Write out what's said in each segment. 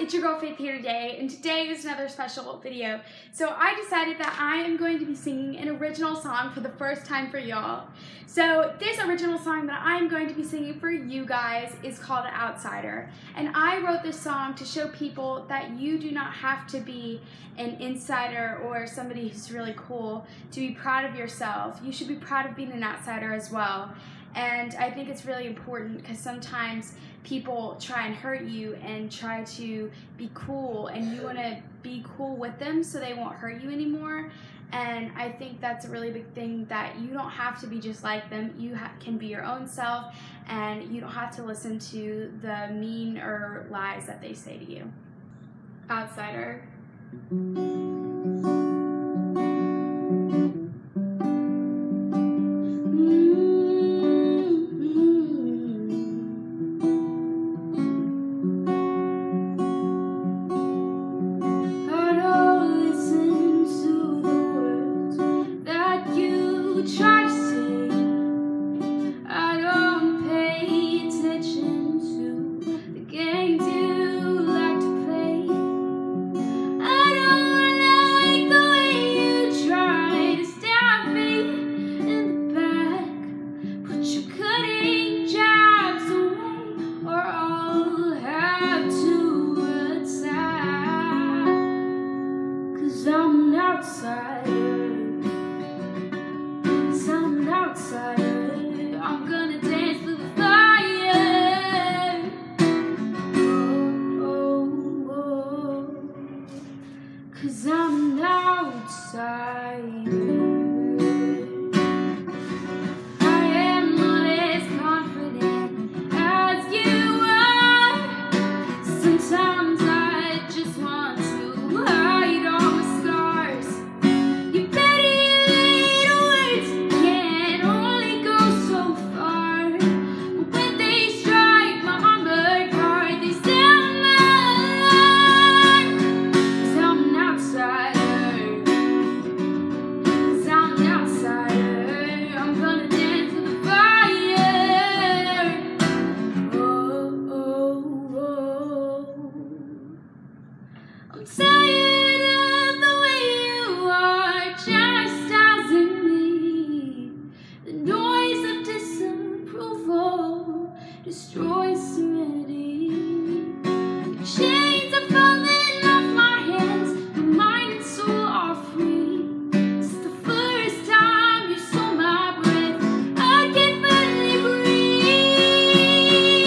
it's your girl Faith here today, and today is another special video. So I decided that I am going to be singing an original song for the first time for y'all. So this original song that I'm going to be singing for you guys is called Outsider. And I wrote this song to show people that you do not have to be an insider or somebody who's really cool to be proud of yourself. You should be proud of being an outsider as well. And I think it's really important because sometimes people try and hurt you and try to be cool, and you want to be cool with them so they won't hurt you anymore. And I think that's a really big thing, that you don't have to be just like them. You can be your own self, and you don't have to listen to the mean or lies that they say to you. Outsider. I'm gonna dance through the fire. Oh, oh, oh. 'Cause I'm an outsider. I am not as confident as you are. Sometimes I just want to hide all my scars. You better little words can only go so far. But when they strike my armored heart, they sound my alarm. 'Cause I'm an outsider. 'Cause I'm an outsider. I'm gonna dance through the fire. Oh, oh, oh. I'm tired of the way you are chastising me. The noise of disapproval destroys serenity. The chains are falling off my hands, my mind and soul are free. It's the first time you saw my breath, I can finally breathe.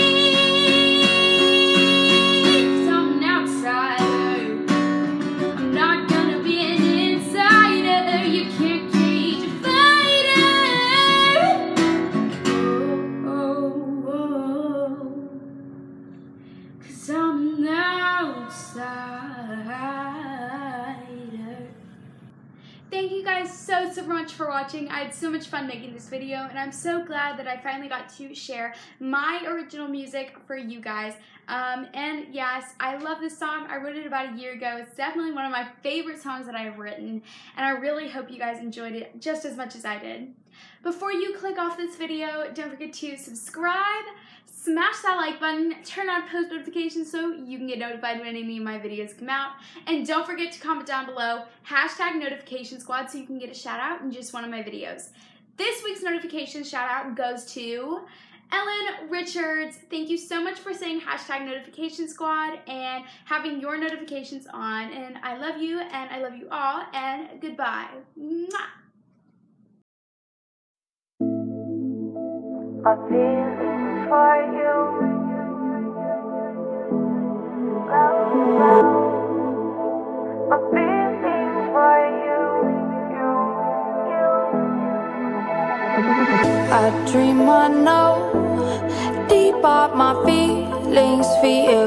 'Cause I'm an outsider. I'm not gonna be an insider. You can't cage a fighter. Oh, oh, oh. 'Cause I'm an outsider. Thank you guys so much for watching. I had so much fun making this video, and I'm so glad that I finally got to share my original music for you guys. And yes, I love this song. I wrote it about a year ago. It's definitely one of my favorite songs that I've written, and I really hope you guys enjoyed it just as much as I did. Before you click off this video, don't forget to subscribe, smash that like button, turn on post notifications so you can get notified when any of my videos come out, and don't forget to comment down below #notification squad so you can get a shout out in just one of my videos. This week's notification shout out goes to Ellen Richards. Thank you so much for saying #notification squad and having your notifications on, and I love you, and I love you all, and goodbye. Mwah! My feelings for you, my feelings for you. I dream I know, deep up my feelings for you.